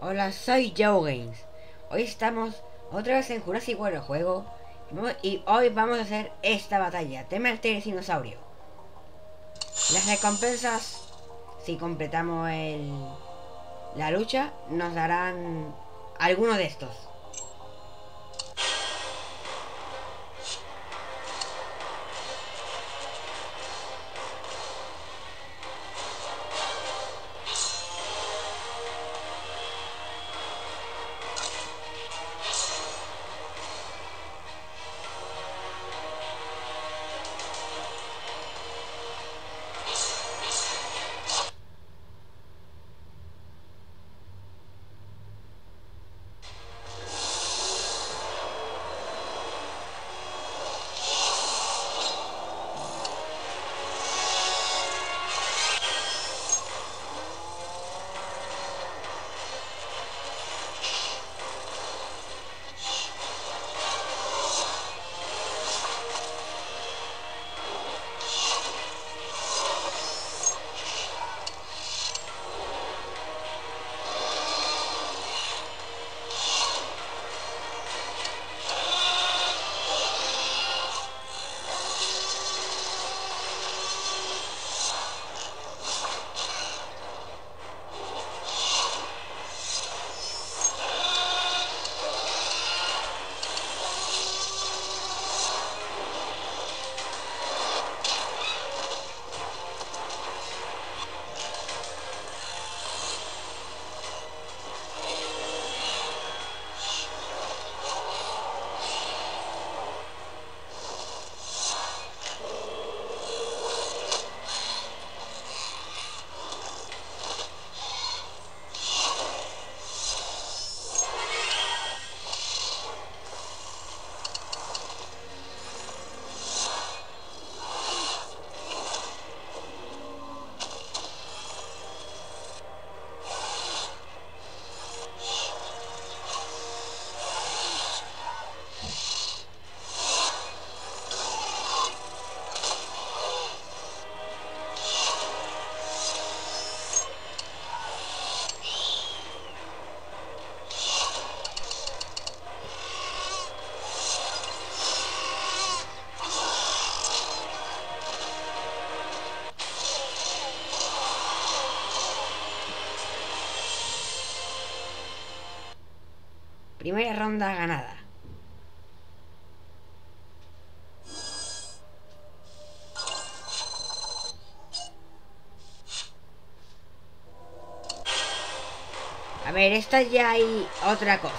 Hola, soy Joe Games. Hoy estamos otra vez en Jurassic World el juego y hoy vamos a hacer esta batalla, tema el Tiranosaurio. Las recompensas, si completamos la lucha, nos darán alguno de estos. Primera ronda ganada. A ver, esta ya hay otra cosa.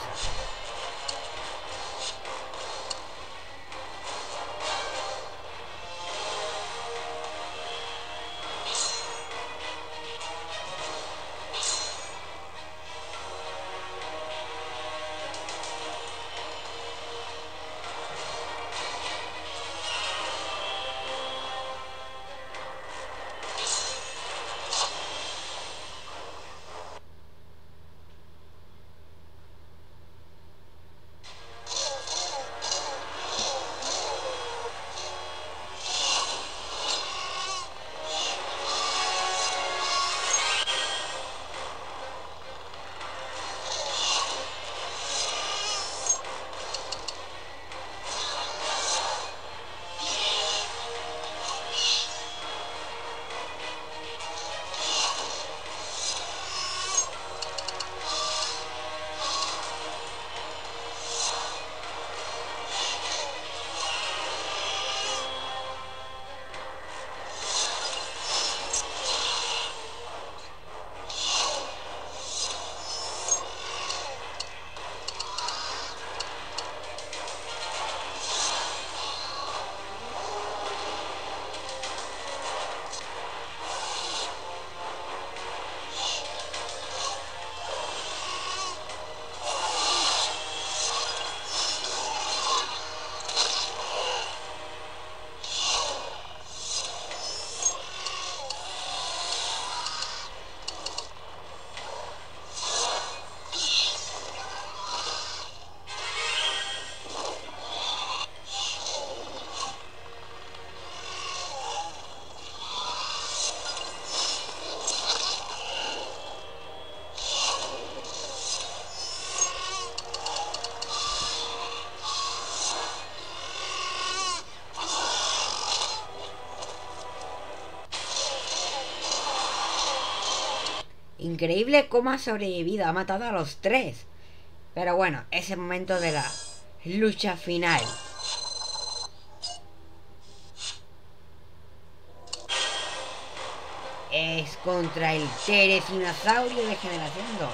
Increíble cómo ha sobrevivido, ha matado a los 3. Pero bueno, es el momento de la lucha final. Es contra el Teresinosaurio de generación 2.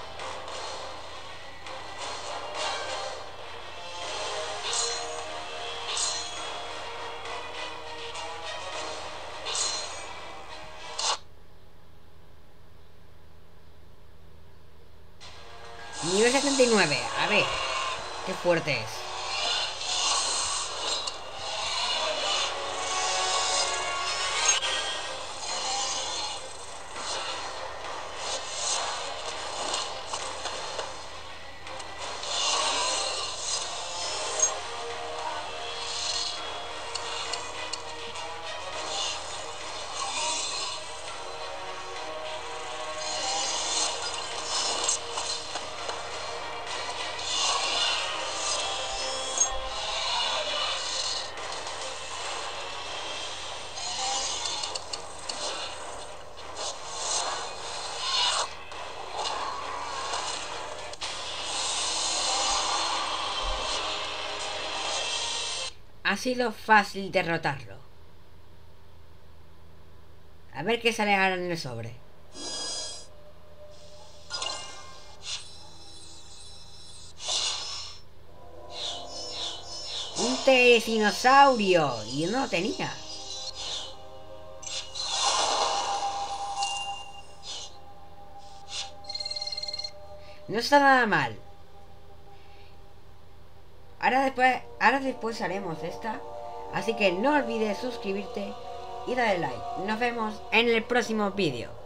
Nivel 79. A ver, qué fuerte es. Ha sido fácil derrotarlo. A ver qué sale ahora en el sobre. Un Teresinosaurio. Y yo no lo tenía. No está nada mal. Ahora después haremos esta. Así que no olvides suscribirte y darle like. Nos vemos en el próximo vídeo.